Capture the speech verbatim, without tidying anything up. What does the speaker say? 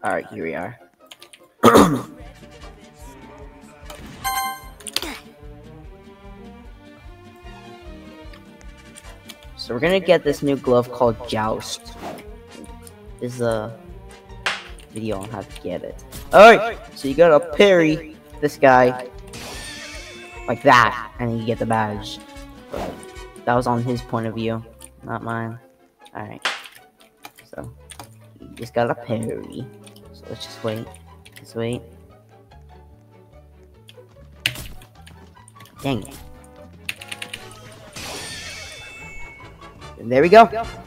Alright, here we are. So we're gonna get this new glove called Joust. This is a video on how to get it. Alright, so you gotta parry this guy like that, and then you get the badge. But that was on his point of view, not mine. Alright, so you just gotta parry. So let's just wait. Just wait. Dang it. And there we go.